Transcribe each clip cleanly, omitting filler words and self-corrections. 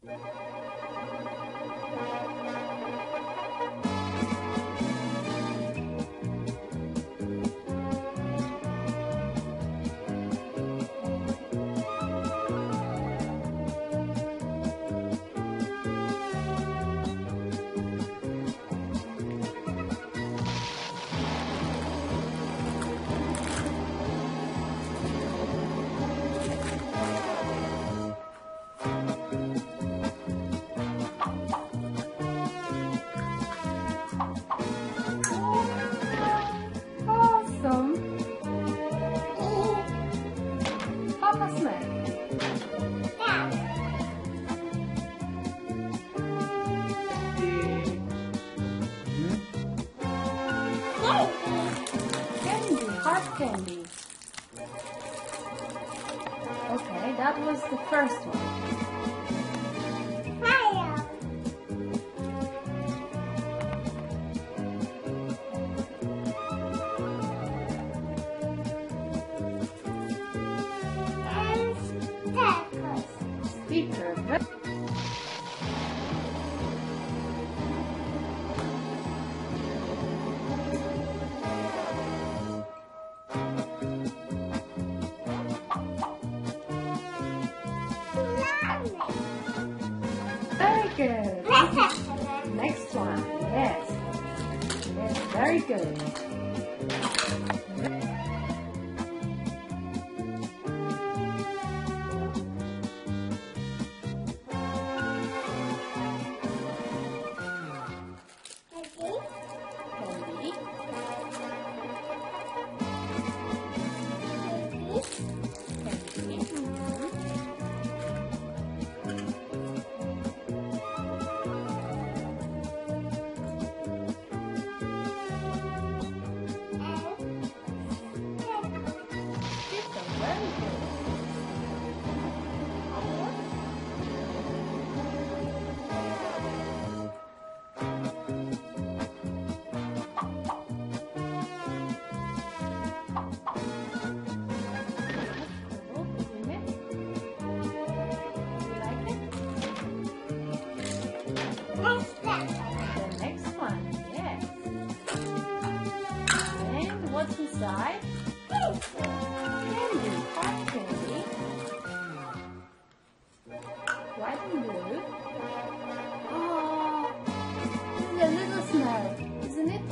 Candy. Okay, that was the first one. Sticker. Very good. Next one. Yes. Yes, very good. The next one, yes. And what's inside? Candy, hot candy. White and blue. Oh, this is a little Smurf, isn't it?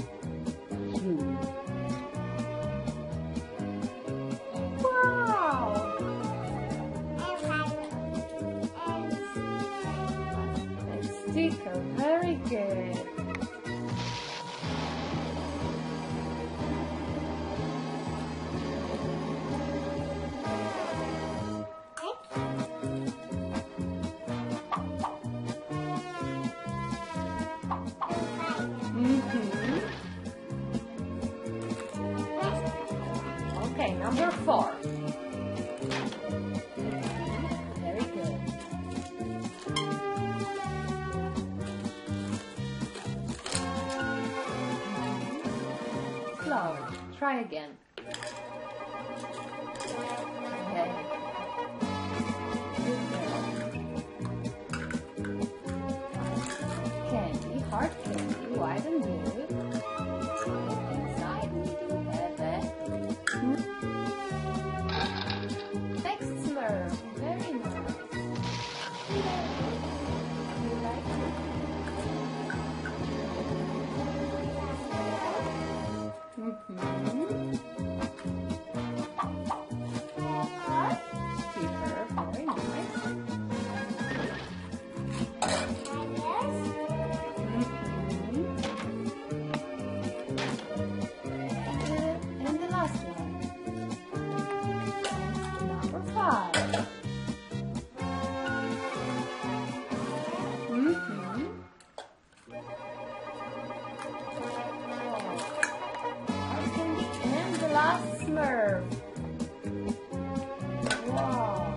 Wow! A sticker, very good. Okay, number 4. Very good. Slow. Try again. Okay. Good girl. Candy, hard candy, white and blue. Inside we do have a next Smurf. Very nice. You like it? Sticker, very nice. And the last one. Number 5. And the last Smurf. Wow.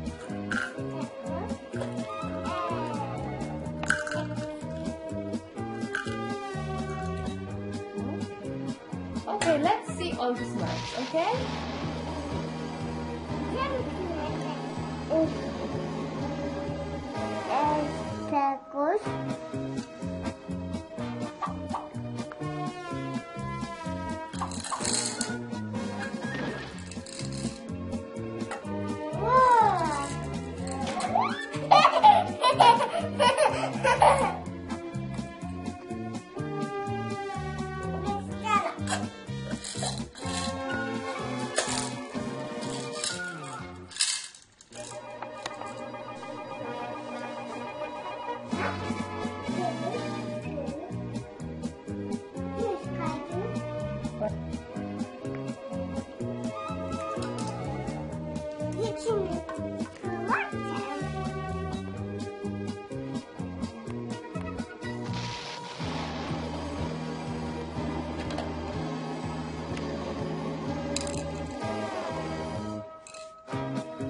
Okay, let's see all the Smurfs, okay? Okay.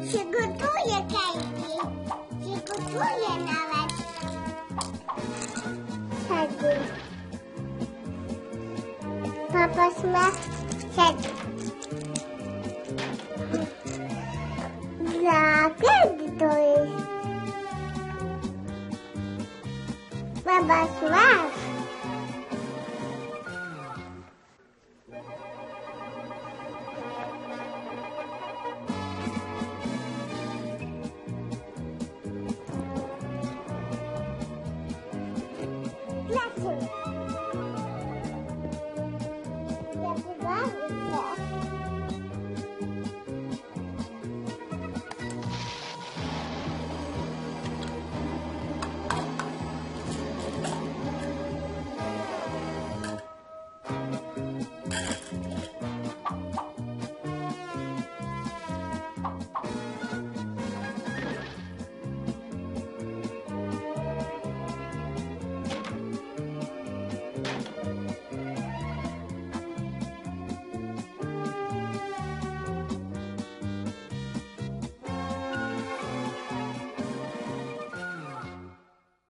Przygotuję kajki. Przygotuję nawet. Wtedy. Papa Smurf wtedy. Za kiedy to jest? Papa Smurf.